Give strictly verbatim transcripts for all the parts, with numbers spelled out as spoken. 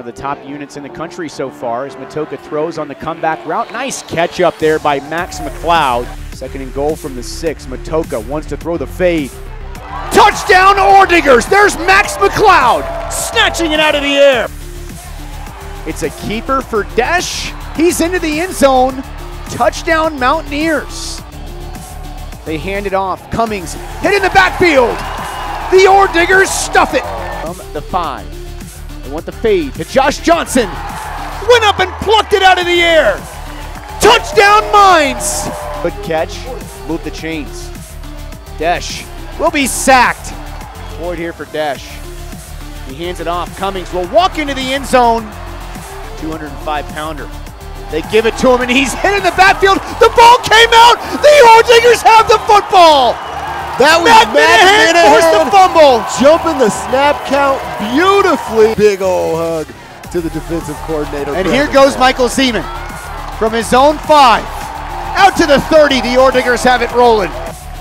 the top units in the country so far as Matocha throws on the comeback route. Nice catch up there by Max McLeod. Second and goal from the six. Matocha wants to throw the fade. Touchdown Ordigers! There's Max McLeod snatching it out of the air. It's a keeper for Desch. He's into the end zone. Touchdown Mountaineers. They hand it off. Cummings hit in the backfield. The Ordigers stuff it. From the five. They want the fade to Josh Johnson. Went up and plucked it out of the air. Touchdown Mines. Good catch. Move the chains. Desch will be sacked. Boyd here for Desch. He hands it off. Cummings will walk into the end zone. two hundred five pounder. They give it to him and he's hit in the backfield. The ball came out. The Ordigers have the football. That was Matt Matt Minahan forced the fumble. Jumping the snap count beautifully. Big old hug to the defensive coordinator. And here goes Michael Zeman from his own five. Out to the thirty, the Ordigers have it rolling.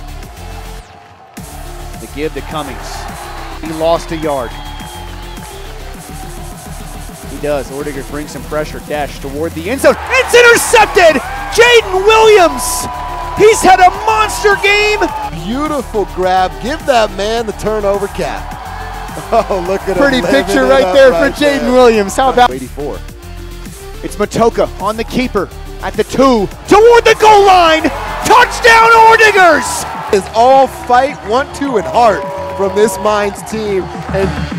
The give to Cummings. He lost a yard. He does. Ordigers bring some pressure. Dash toward the end zone. It's intercepted! Jaden Williams! He's had a monster game! Beautiful grab. Give that man the turnover cap. Oh, look at him. Pretty picture right there for Jaden Williams. How about eighty-four? It's Matocha on the keeper at the two. Toward the goal line! Touchdown Ordigers! Is all fight, want to, and heart from this Mines team. And